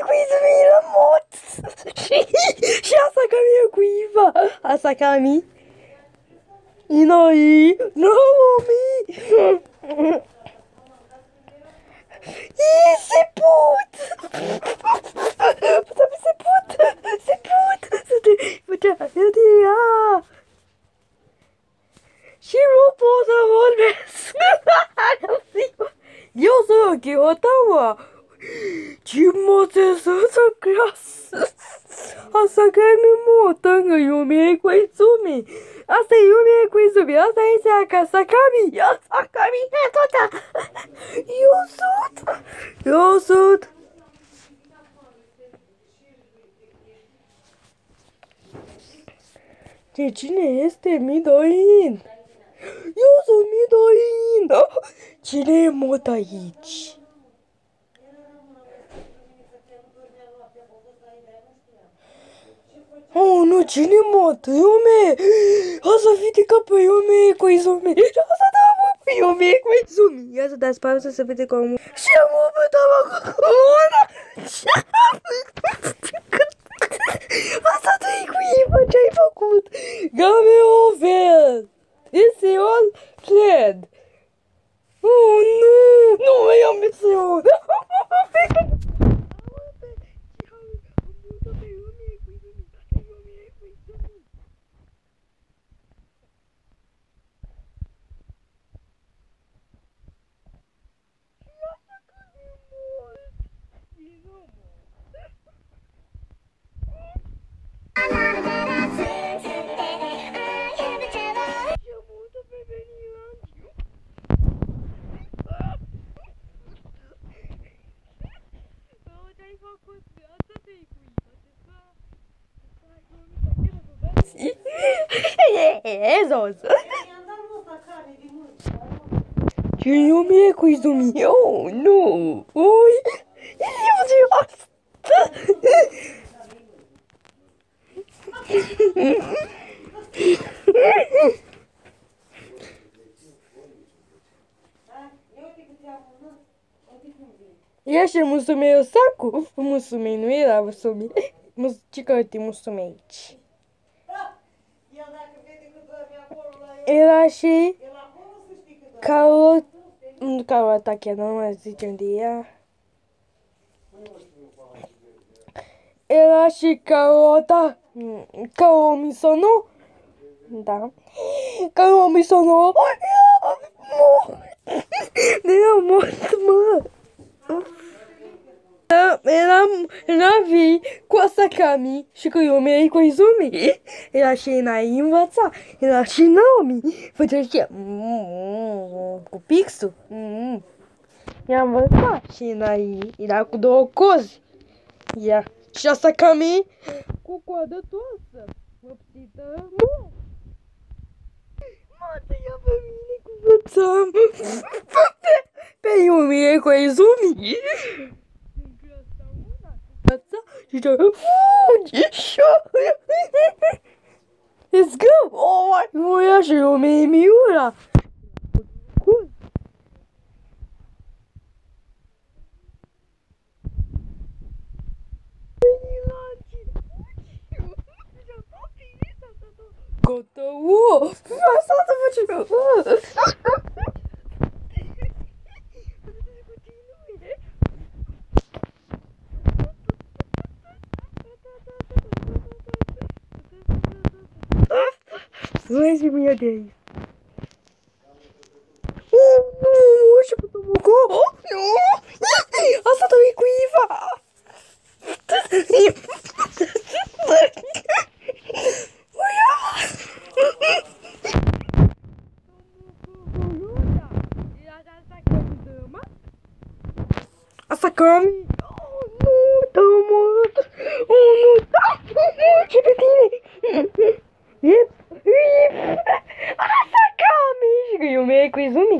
Koizumi la moto. Și Asakami e cu Iva. Asakami. Inoi. Naomi. Ih, se put. Se put. Și nu pot să vorbesc. Eu sunt Kyotawa. Ce mote să creasă. Asakami motanga Yumi Koizumi. Asta e Yumi Koizumi. Asta este Asakami. Asakami e toată. Eu sunt. De cine este Midoin? Eu sunt Midoin. Cine e mot aici? Oh, nu, cine mot? Yume! Asta fitica pe Yume Koizumi. Asta da, mă, pe Yume Koizumi. Ia să dați pauză să vede cum... Și mă, bă, da, mă, asta tu-i cu Iva, ce-ai făcut? Game over! Este all fled. Oh, nu! Nu mai am misiune! Esos. Ce Yumi Koizumi? Oh, nu! Oi! Eu zic asta! Ia și Musume Osaku? Musume nu era Musume. Ce Musume aici? Era și Kawatake, nu mai zicem de ea. Era și Kaomi Sono. Da. Kaomi Sono. Era mort, mă. Era Navi cu Asakami și cu Yumi Koizumi. Era și Nai învăța. Era și Naomi. Făcea și cu pixul. I-a învățat și Nai. Era cu două cozi. Ia. Și Asakami cu coadă toasă. Vopsită. Mă, ia pe mine cu învățam. Pe Yumi Koizumi. Și let's go! Oh, nu ia și eu Miura. Gata, wow! Asta să facem! Vezi mie de aici. Nu, și pe Tomoco. Asta tu e cu Iva. Asakami. Oh, nu, Tomo. Oh, nu, ce pe tine. Yep. Asakami și că Yumi Koizumi.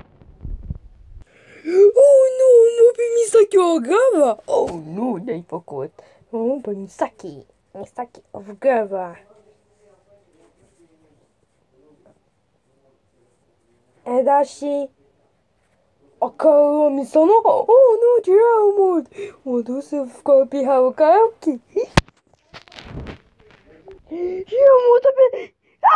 Oh, nu, mă, pe Misaki Ogawa. Oh, nu, ne-ai făcut. Oh, pe Misaki Ogawa. Da și Acolo mi sono... Oh, nu, ce rău mult! M-a dus să copii karaoke. Și eu mă uit pe...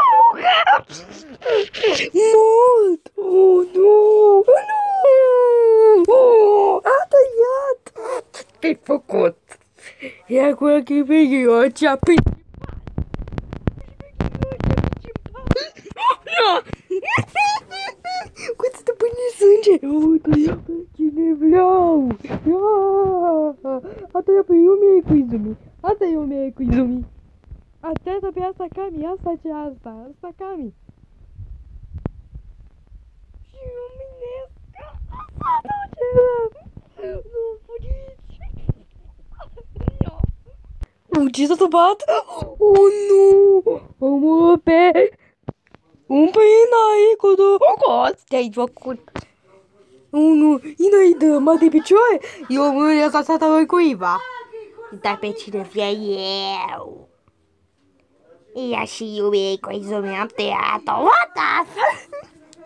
Mult! Oh, nu! Nu! Oh, a tăiat! Ce-ai făcut? E acolo că e pe eu, ce-a Nu! Cum să te pune sânge? Uite, ia pe cine vreau! Asta e pe eu mi-ai cu Izumi. Asta eu mi-ai cu Izumi. Asta pe asta Kami, asta ce asta? Asta Kami. Și eu minesc. Asta ce nu, fugiți. Ce s-a întâmplat? Oh, nu! Omul pe... Un pe Inai cu două coți te-ai făcut. Nu, Inai dă mă de picioare. Eu mă iau să voi cuiva. Dar pe cine vreau eu. Ia și iubi cu Izumi am tăiat-o. What the fuck?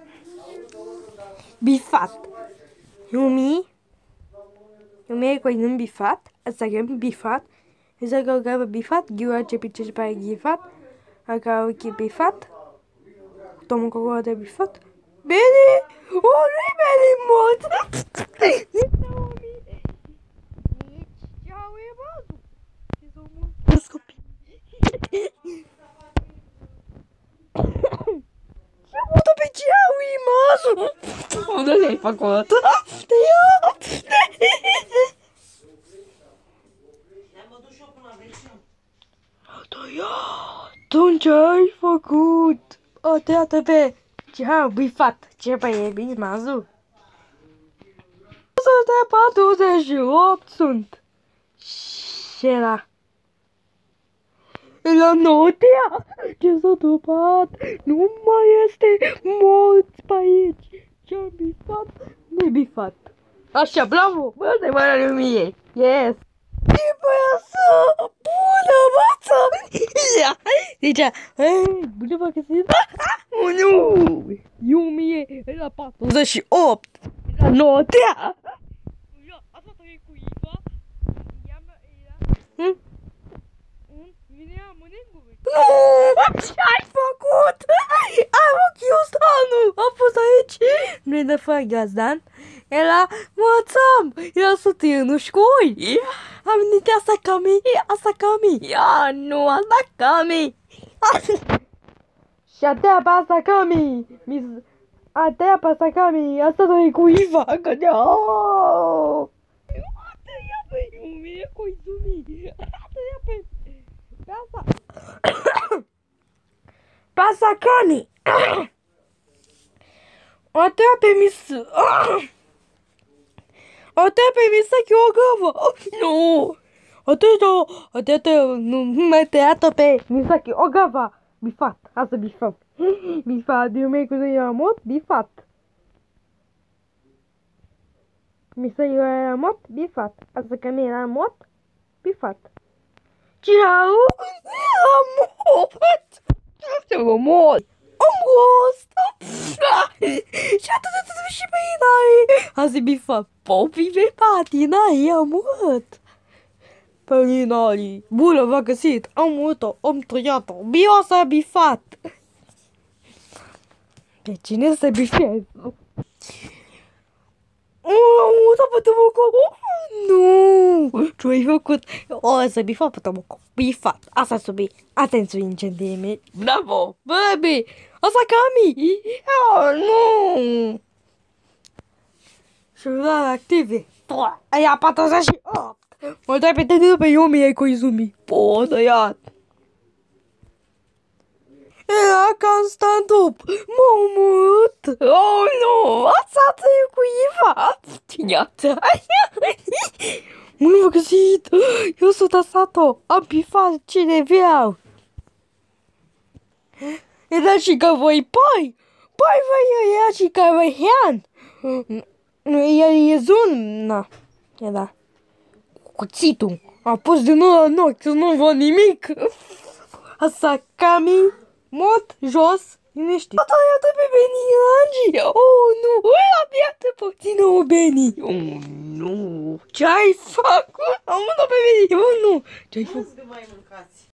Bifat. Yumi e cu Izumi bifat. Asta e bifat. Isso que eu gravo bifat. Gura ce pice para bifat. Acá o que bifat. Toma cocô de bifat. Beni! Oh, nu-i Beni mult! Nici Naomi! Nici Ceau e văzut! Și s-au mulți copii. Ce mută pe Ceau e mazu! Unde le-ai făcut? Te iau! Tu ce ai făcut? O, te pe ce-am bifat. Ce pe e bine, mazu? 148 sunt. Și era. La notea. Ce s-a întâmplat? Nu mai este morți pe aici. Ce-am bifat? Nebifat. Așa, bravo. Bă, de mare lumie. Yes. Ce băiasă! Bună, mață! Ia! Zicea, bună vă găsit? Nu! Yumi e la 48! La notea! Ia, asta trebuie cu Iva. Vine amânengu. Nu! Ce-ai făcut? Ai ochiul ăsta, nu! Am fost aici! Nu-i de fără gazdan. Era, mățam! Era soție în școli! Am venit asta Kami! Ia, nu, asta Kami! Și atea pe asta Kami! Atea pe asta Kami! Asta doi cu Iva! Că de-o! Atea pe Yumi, e cu Izumi! Atea pe asta! Pe asta Kami! Atea pe Até pe Misaki Ogawa! Nu! Até nu mai tăiată pe Misaki Ogawa! Bifat! Asta bifat! Bifat! Eu mai cu ea mot? Bifat! Misaki era mot? Bifat! Asta că mi era mot? Bifat! Ciao! Am mot! Am mot! Am fost! Și atât și pe Inai! Azi bifat! Popi pe patina, am murit! Pe Inai! Bună, v-a găsit! Am murit-o, am tăiat-o! Bio s-a bifat! Pe cine să bifez? Am murit pe Tomoko! Nu! Ce-ai făcut? O să bifat pe Tomoko! Bifat! Asta subi! Atenție, incendiime! Bravo! Baby! Asta Kami! Oh, nu! Celular active. Aia 48. Mă dai pe tine pe Yumi ai cu Izumi. Po, tăiat. Era constant up. M-a omorât. Oh, nu. Asta e cu Iva. Iată. Nu m-a găsit. Eu sunt Asato. Am bifat cine vreau. Era și că voi pai. Pai voi era și că voi hean. Nu, el e zon, na, era cuțitul. A pus din nou în ochi, nu văd nimic. Asta Kami, mot, jos, Nu știu. Tata, iată pe Beni, Angie! Oh, nu! Iată puțin, oh, Beni! Oh, nu! Ce-ai făcut? Am mâncat pe Beni! Oh, nu! Ce-ai făcut? Nu mai mâncați.